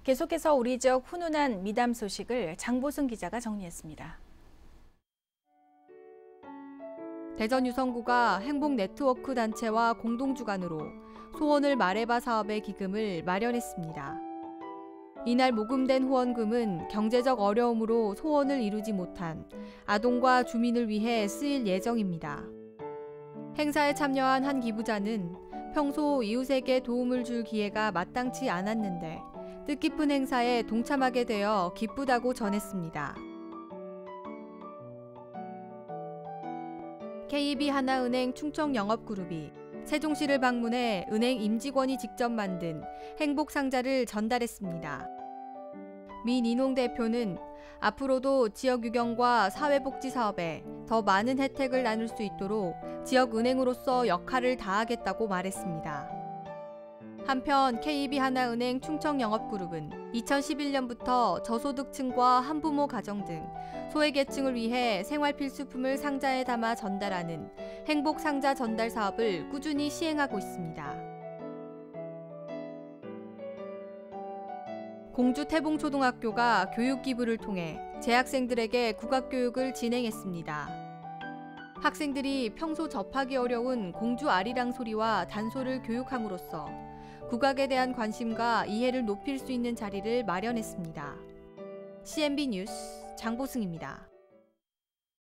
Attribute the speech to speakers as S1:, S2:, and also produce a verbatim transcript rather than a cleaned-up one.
S1: 계속해서 우리 지역 훈훈한 미담 소식을 장보승 기자가 정리했습니다.
S2: 대전 유성구가 행복 네트워크 단체와 공동주관으로 소원을 말해봐 사업의 기금을 마련했습니다. 이날 모금된 후원금은 경제적 어려움으로 소원을 이루지 못한 아동과 주민을 위해 쓰일 예정입니다. 행사에 참여한 한 기부자는 평소 이웃에게 도움을 줄 기회가 마땅치 않았는데 뜻깊은 행사에 동참하게 되어 기쁘다고 전했습니다. 케이비 하나은행 충청영업그룹이 세종시를 방문해 은행 임직원이 직접 만든 행복상자를 전달했습니다. 민인홍 대표는 앞으로도 지역유경과 사회복지 사업에 더 많은 혜택을 나눌 수 있도록 지역은행으로서 역할을 다하겠다고 말했습니다. 한편 케이비 하나은행 충청영업그룹은 이천십일 년부터 저소득층과 한부모 가정 등 소외계층을 위해 생활필수품을 상자에 담아 전달하는 행복상자 전달 사업을 꾸준히 시행하고 있습니다. 공주 태봉초등학교가 교육기부를 통해 재학생들에게 국악교육을 진행했습니다. 학생들이 평소 접하기 어려운 공주 아리랑 소리와 단소를 교육함으로써 국악에 대한 관심과 이해를 높일 수 있는 자리를 마련했습니다. 씨엔비 뉴스 장보승입니다.